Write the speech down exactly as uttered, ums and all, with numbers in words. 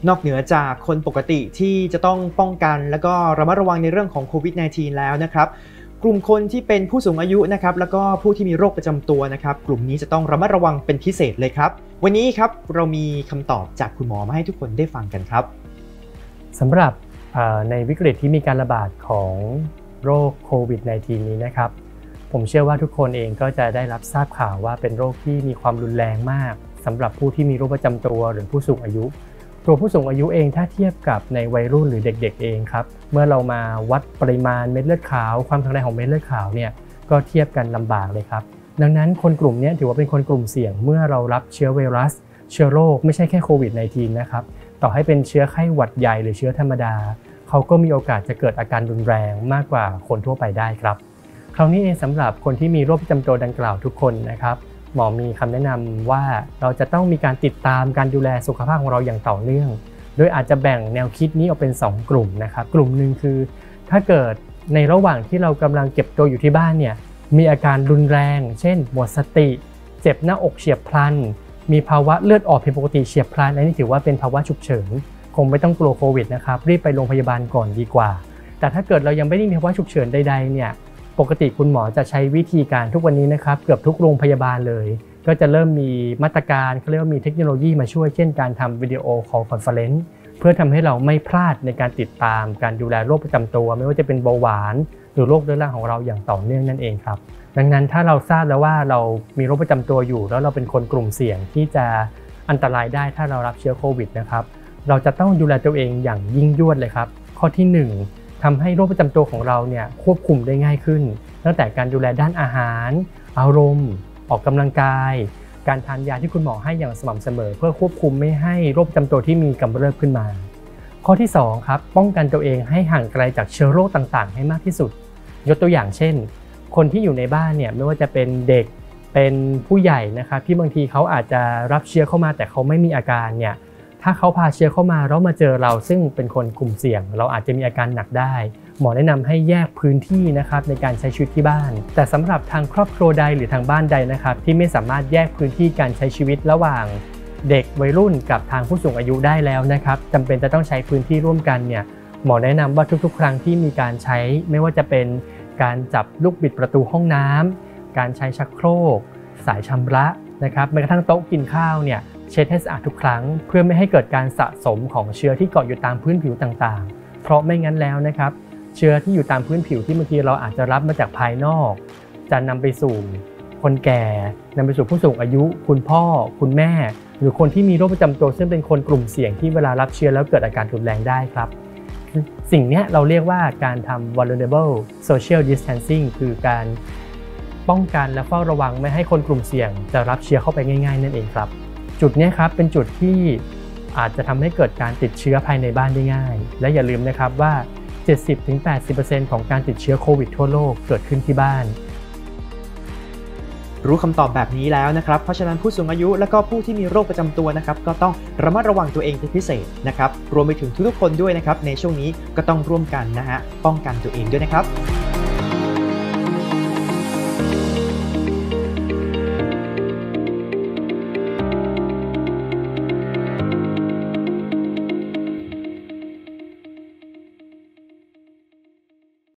นอกเหนือจากคนปกติที่จะต้องป้องกันแล้วก็ระมัดระวังในเรื่องของโควิด สิบเก้า แล้วนะครับกลุ่มคนที่เป็นผู้สูงอายุนะครับแล้วก็ผู้ที่มีโรคประจำตัวนะครับกลุ่มนี้จะต้องระมัดระวังเป็นพิเศษเลยครับวันนี้ครับเรามีคำตอบจากคุณหมอมาให้ทุกคนได้ฟังกันครับสำหรับในวิกฤตที่มีการระบาดของโรคโควิด สิบเก้า นี้นะครับผมเชื่อว่าทุกคนเองก็จะได้รับทราบข่าวว่าเป็นโรคที่มีความรุนแรงมากสำหรับผู้ที่มีโรคประจำตัวหรือผู้สูงอายุตัวผู้สูงอายุเองถ้าเทียบกับในวัยรุ่นหรือเด็กๆเองครับเมื่อเรามาวัดปริมาณเม็ดเลือดขาวความแข็งแรงของเม็ดเลือดขาวเนี่ยก็เทียบกันลำบากเลยครับดังนั้นคนกลุ่มนี้ถือว่าเป็นคนกลุ่มเสี่ยงเมื่อเรารับเชื้อไวรัสเชื้อโรคไม่ใช่แค่โควิด สิบเก้า นะครับต่อให้เป็นเชื้อไข้หวัดใหญ่หรือเชื้อธรรมดาเขาก็มีโอกาสจะเกิดอาการรุนแรงมากกว่าคนทั่วไปได้ครับคราวนี้เองสำหรับคนที่มีโรคประจำตัวดังกล่าวทุกคนนะครับหมอมีคำแนะนำว่าเราจะต้องมีการติดตามการดูแลสุขภาพของเราอย่างต่อเนื่องโดยอาจจะแบ่งแนวคิดนี้ออกเป็นสองกลุ่มนะครับกลุ่มหนึ่งคือถ้าเกิดในระหว่างที่เรากำลังเก็บตัวอยู่ที่บ้านเนี่ยมีอาการรุนแรงเช่นหมดสติเจ็บหน้าอกเฉียบพลันมีภาวะเลือดออกผิดปกติเฉียบพลันอันนี้ถือว่าเป็นภาวะฉุกเฉินคงไม่ต้องกลัวโควิดนะครับรีบไปโรงพยาบาลก่อนดีกว่าแต่ถ้าเกิดเรายังไม่ได้มีภาวะฉุกเฉินใดๆเนี่ยปกติคุณหมอจะใช้วิธีการทุกวันนี้นะครับเกือบทุกโรงพยาบาลเลยก็จะเริ่มมีมาตรการเขาเรียกว่ามีเทคโนโลยีมาช่วยเช่นการทำวิดีโอคอลคอนเฟอเรนซ์เพื่อทำให้เราไม่พลาดในการติดตามการดูแลโรคประจำตัวไม่ว่าจะเป็นเบาหวานหรือโรคเรื้อรังของเราอย่างต่อเนื่องนั่นเองครับดังนั้นถ้าเราทราบแล้วว่าเรามีโรคประจำตัวอยู่แล้วเราเป็นคนกลุ่มเสี่ยงที่จะอันตรายได้ถ้าเรารับเชื้อโควิดนะครับเราจะต้องดูแลตัวเองอย่างยิ่งยวดเลยครับข้อที่หนึ่งทำให้โรคประจำตัวของเราเนี่ยควบคุมได้ง่ายขึ้นตั้งแต่การดูแลด้านอาหารอารมณ์ออกกำลังกายการทานยาที่คุณหมอให้อย่างสม่ำเสมอเพื่อควบคุมไม่ให้โรคประจำตัวที่มีกำเริบขึ้นมาข้อที่สองครับป้องกันตัวเองให้ห่างไกลจากเชื้อโรคต่างๆให้มากที่สุดยกตัวอย่างเช่นคนที่อยู่ในบ้านเนี่ยไม่ว่าจะเป็นเด็กเป็นผู้ใหญ่นะครับที่บางทีเขาอาจจะรับเชื้อเข้ามาแต่เขาไม่มีอาการเนี่ยถ้าเขาพาเชื้อเข้ามาแล้วมาเจอเราซึ่งเป็นคนกลุ่มเสี่ยงเราอาจจะมีอาการหนักได้หมอแนะนำให้แยกพื้นที่นะครับในการใช้ชีวิตที่บ้านแต่สำหรับทางครอบครัวใดหรือทางบ้านใดนะครับที่ไม่สามารถแยกพื้นที่การใช้ชีวิตระหว่างเด็กวัยรุ่นกับทางผู้สูงอายุได้แล้วนะครับจำเป็นจะต้องใช้พื้นที่ร่วมกันเนี่ยหมอแนะนำว่าทุกๆครั้งที่มีการใช้ไม่ว่าจะเป็นการจับลูกบิดประตูห้องน้ำการใช้ชักโครกสายชำระนะครับแม้กระทั่งโต๊ะกินข้าวเนี่ยเช็ดให้สะอาดทุกครั้งเพื่อไม่ให้เกิดการสะสมของเชื้อที่เกาะอยู่ตามพื้นผิวต่างๆเพราะไม่งั้นแล้วนะครับเชื้อที่อยู่ตามพื้นผิวที่บางทีเราอาจจะรับมาจากภายนอกจะนำไปสู่คนแก่นำไปสู่ผู้สูงอายุคุณพ่อคุณแม่หรือคนที่มีโรคประจำตัวซึ่งเป็นคนกลุ่มเสี่ยงที่เวลารับเชื้อแล้วเกิดอาการรุนแรงได้ครับสิ่งนี้เราเรียกว่าการทำ vulnerable social distancing คือการป้องกันและเฝ้าระวังไม่ให้คนกลุ่มเสี่ยงจะรับเชื้อเข้าไปง่ายๆนั่นเองครับจุดนี้ครับเป็นจุดที่อาจจะทำให้เกิดการติดเชื้อภายในบ้านได้ง่ายและอย่าลืมนะครับว่า เจ็ดสิบถึงแปดสิบเปอร์เซ็นต์ ของการติดเชื้อโควิดทั่วโลกเกิดขึ้นที่บ้านรู้คำตอบแบบนี้แล้วนะครับเพราะฉะนั้นผู้สูงอายุและก็ผู้ที่มีโรคประจำตัวนะครับก็ต้องระมัดระวังตัวเองเป็นพิเศษนะครับรวมไปถึงทุกๆคนด้วยนะครับในช่วงนี้ก็ต้องร่วมกันนะฮะป้องกันตัวเองด้วยนะครับ